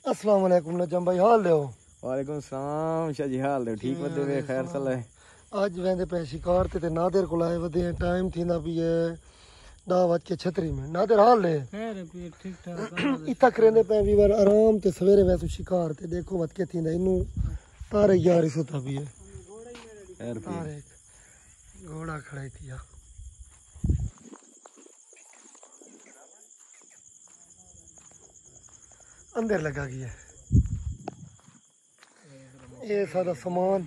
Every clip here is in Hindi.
अस्सलाम वालेकुम नजम भाई, हाल दे हो? वालेकुम सलाम शाह जी, हाल दे ठीक बदे वे खैर सला है। आज वेंदे पे शिकार ते नादिर को लाए वदे टाइम थींदा भी है 10:36 नादिर हाल है खैर पे ठीक ठाक इतना करेंदे पे भी बार आराम ते सवेरे वैसु शिकार ते देखो वत के थींदा इनु तारे यार सुता भी है खैर तारे घोड़ा खड़ा ही थिया अंदर लगा गया ये सारा सामान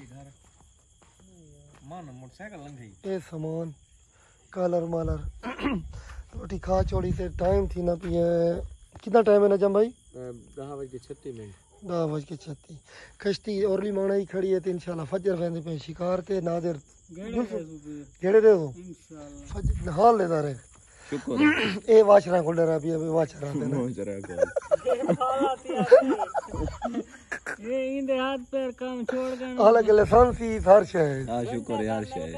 मोटरसाइकिल लंघ गई ये सामान कलर मालर रोटी खा चोड़ी से टाइम थी ना पिए कितना टाइम है नजम भाई 10:36 10:36 कश्ती औरली माना ही खड़ी है तो इंशाल्लाह फजर वेंदे पे शिकार ते नादिर गेड़े दे दो इंशाल्लाह हाल लेदा रहे शुक्र ए वाचरा को डरा भी अबे वाचरा देना ये इंदे हाथ पैर काम छोड़ गए अलग लाइसेंस ही हर शय हां शुक्र यार शाह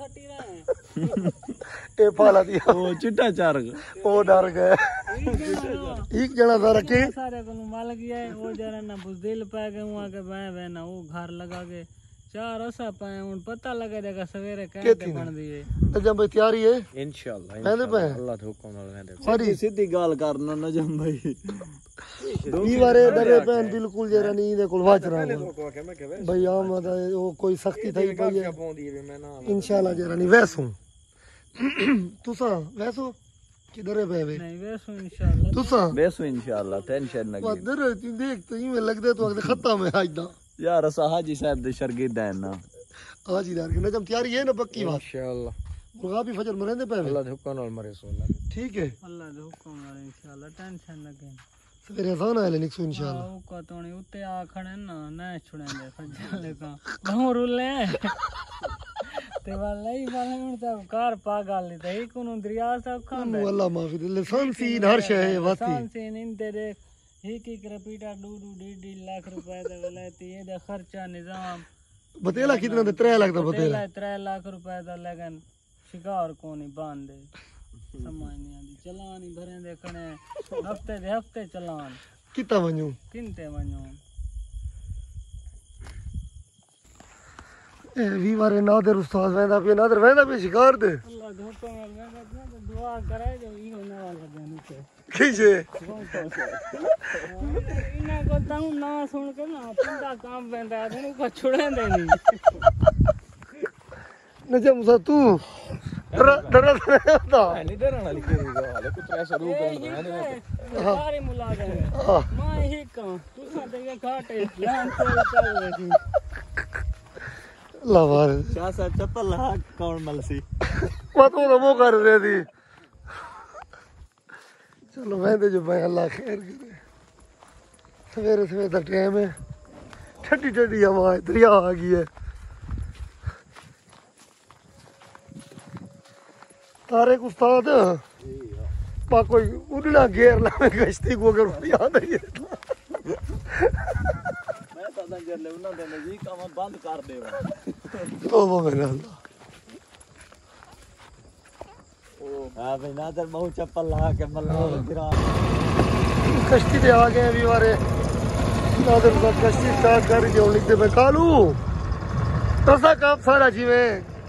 ए पाला दिया ओ चिट्टा चार ओ डर गए एक जना सारा के सारे को माल गया है वो जरा ना बुजदिल पा गए वहां के मैं ना वो घर लगा के चार ऐसा पाए उन पता लगा देगा सवेरे कहते बन दिए नजम भाई तैयारी है इंशाल्लाह वेंदे पे अल्लाह के हुक्म नाल वेंदे सारी सीधी गाल करना नजम भाई वी बारे डरे पैन बिल्कुल जरा नहीं दे कोल वाचरा भाई आमद वो कोई सख्ती थई पई है इंशाल्लाह जरा नहीं वैसू तुसा वैसो किधर है बेबे नहीं वैसो इंशाल्लाह तुसा बेसो इंशाल्लाह टेंशन ना उधर तू देख तो ये लगदे तो अगले खत्म है आज दा यार असा हाजी साहब दे शागिर्द हैं ना आज ही दार के नजम तैयारी है ना पक्की बात इंशाल्लाह मुर्गा भी फजर मरेंदे पे अल्लाह के हुक्म नाल मरे सोला ठीक है अल्लाह के हुक्म नाल इंशाल्लाह टेंशन ना के सवेरे आसान है लिखो इंशाल्लाह ओ का तोनी उते आ खड़े ना ना छुड़ेंगे सज्जले का बहु रुले ते वाला ही वाला मन तो कार पागल ली ते कोनु दरिया सा खांदे अल्लाह माफी दे लाइसेंस ही हर शय है वाती लाइसेंस इन तेरे एक रपीटा 2.5 लाख रुपए दे वलायती ये दा खर्चा निजाम बतेला कितना दे 3 लाख दा बतेला 3 लाख रुपए दा लगन शिकार को नहीं बांधे समझ नहीं आती चलान ही भरे देखने हफ्ते चलान कितना वणो किनते वणो ए वी बारे नादिर उस्ताद वेंदा पे शिकार दे अल्लाह धोखा में मैं दुआ कराए जो ई होने वाला दिन के खींचे इना को ताऊ ना सुन के ना पंदा काम वेंदा देने को छुड़े दे नहीं नजम सा तू डरा था नहीं डरना वाली कोई गाल है कुछ ऐसा रूप है सारे मुलाजे मैं ही का तू सा देगा घाटे लान चल रही लावार शाह साहब चप्पल ला कौन मलसी मत वो कर रहे थी चलो वेंदे जो भाई अल्लाह खैर करे सवेरे सवेरे दा टाइम है ठंडी ठंडी हवा दरिया आ गई है तारे उस्ताद पा कोई उड़ना घेर ला गश्ती को अगर याद है मैं सादा जर ले उना दे जी काम बंद कर दे तौबा मेरे अल्लाह हां भाई नादर बहु चप्पल ला के मल्ला गिरा कश्ती पे आ गए अभी हमारे नादर साहब कश्ती स्टार्ट कर जो लिखते पे कालू रसा काम सारा जीवे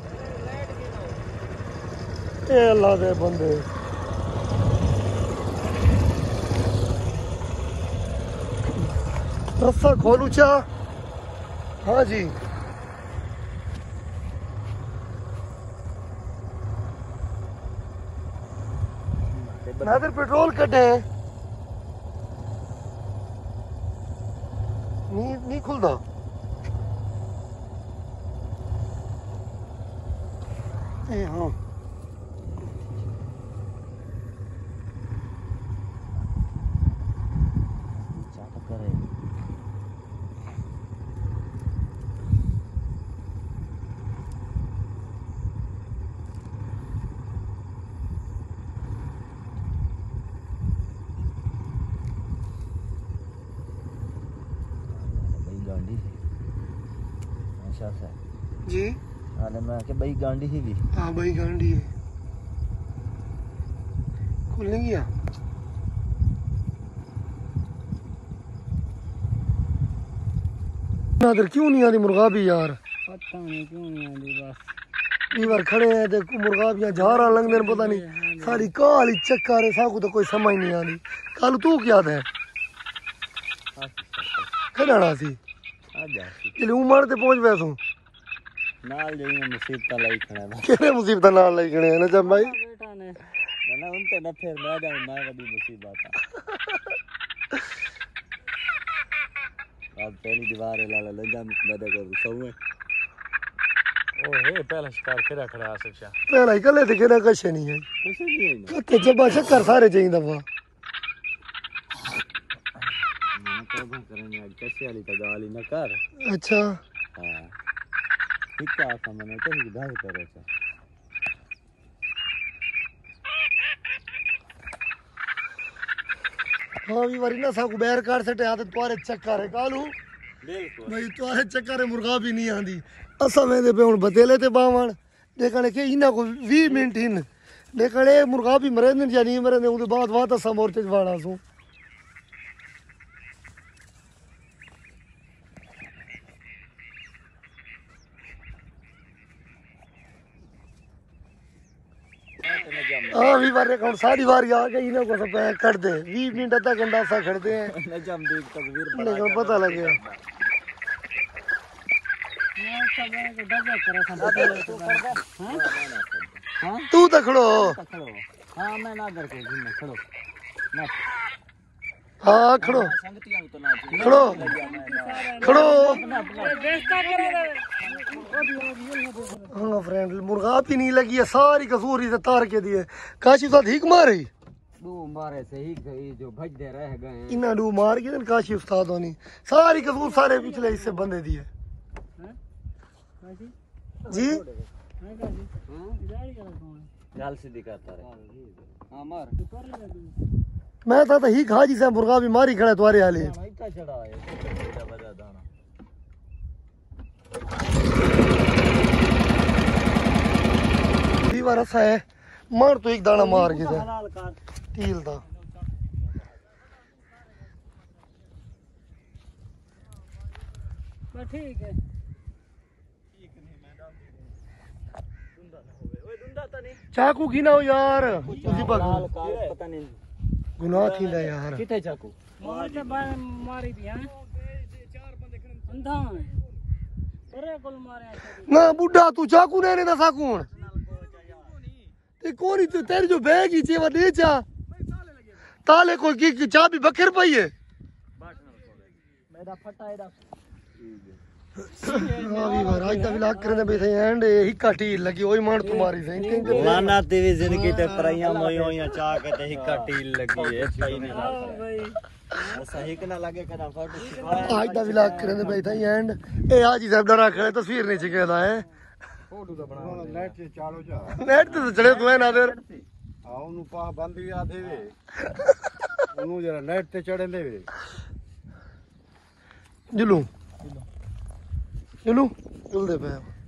ए अल्लाह दे बंदे रस्सा खोलू चा हाँ जी नादर पेट्रोल कटे नहीं खुलता ए हाँ जी हां मैं के भाई गांडी ही भी हाँ भाई गांडी है खुल नहीं गया नादर क्यों नहीं आती मुर्गा भी यार? पता नहीं क्यों नहीं आती बस। कई बार खड़े हैं देखो मुर्गा भी झारा लंघते हैं पता नहीं सारी काली चक्कर है साकू तो कोई समझ नहीं आती। कल तू क्या है खड़ा सी चल उमर ते पहुंच वैसू नाल जई मुसीबत लाई खड़ा ना केरे मुसीबत नाल लाई खड़े हैं ना जब भाई बेटा ने ना उनते न फिर मैं जाऊं ना कभी मुसीबत अब पहली दीवार है लाला लंजा मदद कर सौए ओहे पहला शिकार केरा खड़ा आसिफ शाह पहला ही कले थे केरा कशे नहीं है कुछ नहीं है ना कते जब्बा चक्कर सारे चाहिए दफा मैं तो करेंगे कैसे वाली तो गाली न कर। अच्छा हां ठीक है आप मैंने तो ही दाव करे था हाँ भी वारी ना साकू बैर काट सटे आते तुम्हारे चक्कर है कालू बिल्कुल भाई तुम्हारे चक्कर है मुर्गा भी नहीं आंदी असा वेंदे पे हुन बतेले ते बावण देखने के इना को 20 मिनट इन देखने मुर्गा भी मरे नहीं या नहीं मरे ने उदे बाद वात असा मोर्चे वाड़ा सू हाँ भी बारे कौन सारी बारी आ गई इन्हें को सब कर दे 20 मिनट आधा घंटा सा खड़ते हैं नजम देख तकबीर लेकिन पता लगे मैं सब को डगा करे हां हां तू तो खड़ो खड़ो हां मैं ना कर के घूमने खड़ो मत हाँ खड़ो संगतियां तो ना खड़ो खड़ो बेस्ता करे हाँ फ्रेंड मुर्गा भी नहीं लगी है सारी कसूरी से तार के दिए काशी साथ हिक मारी दो मारे से ही गई जो भज दे रह गए इना डू मार के दिन काशी उस्ताद होनी सारी कसूर सारे पिछले हिस्से बंदे दिए जी मैं का जी गाड़ी का कौन जाल से दिखाता रहे हां मार मैं था ही खाजी से मुर्गा भी मारी खड़ा तुम्हारे हाले भाई का चढ़ा है बड़ा बड़ा दाना दीवार ऐसा है मार तो एक दाना मार के हलाल काट टील था बस ठीक है चाकू की ना हो यार तुझी पक हलाल काट पता नहीं गुनाह थींदा यार किथे चाकू मार से मारी थी हां अंधा है अरे कोल मारे ना बुढ़ा तू चाकू ने ने दसा कौन ते कोनी तू तेरी जो बैग ही चेवा दे चा ताले को की चाबी बखेर पई है मेरा फटा एदा हां भी महाराज दा विलाग करने बैठे एंड हिक्का टील लगी ओई मार तुम्हारी सही तीन लाना तेरी जिंदगी ते परैया मोयो चा के ते हिक्का टील लगी है सही नहीं भाई सही के ना लगे कदा फोटो आज दा विलाग करने बैठे एंड ए हाजी साहब डरा खड़े तस्वीर नहीं चिकेदा है फोटो तो बना नेट से चालो जा नेट ते चढ़े तू है ना देर आ ओनु पा बंदी आ देवे ओनु जरा नेट ते चढ़े देवे जुलू जुलू जुल दे पे